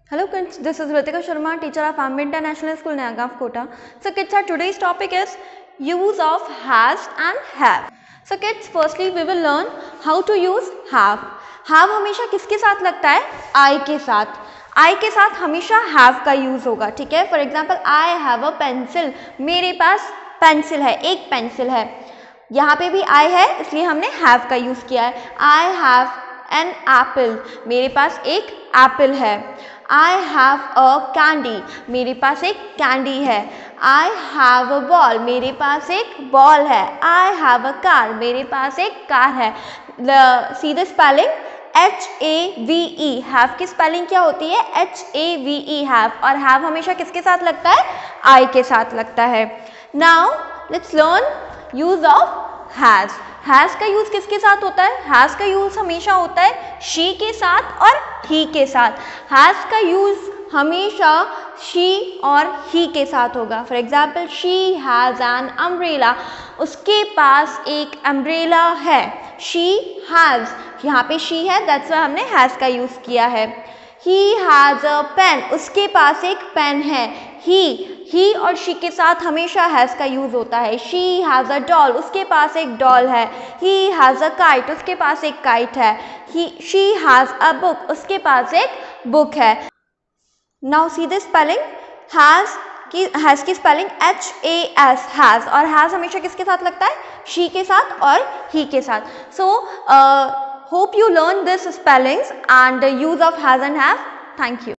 Hello kids, this is Ritika Sharma, teacher of Amber International School, Nayagaon, Kota. So kids, our today's topic is use of has and have. So kids, firstly we will learn how to use have. Have हमेशा किसके साथ लगता है? I के साथ. I के साथ हमेशा have का यूज होगा, ठीक है. For example I have a pencil, मेरे पास पेंसिल है, एक पेंसिल है. यहाँ पे भी I है इसलिए हमने have का यूज किया है. I have an apple, मेरे पास एक एप्पल है. I have a candy, मेरे पास एक कैंडी है. I have a ball, मेरे पास एक बॉल है. I have a car, मेरे पास एक कार है. See the spelling HAVE. have की स्पेलिंग क्या होती है? HAVE have. और have हमेशा किसके साथ लगता है? I के साथ लगता है. Now let's learn use of has. has का यूज किसके साथ होता है? has का यूज हमेशा होता है she के साथ और he के साथ. has का यूज हमेशा she और he के साथ होगा. For example she has an umbrella, उसके पास एक अम्ब्रेला है. she has, यहाँ पे she है, that's why हमने has का यूज किया है. he has a pen, उसके पास एक पेन है. he और she के साथ हमेशा has का यूज होता है. she has a doll, उसके पास एक डॉल है. he has a kite, उसके पास एक काइट है. she has a book, उसके पास एक बुक है. now see the spelling. has की स्पेलिंग HAS, has. और has हमेशा किसके साथ लगता है? she के साथ और he के साथ. so hope you learn this spellings and use of has and have. Thank you.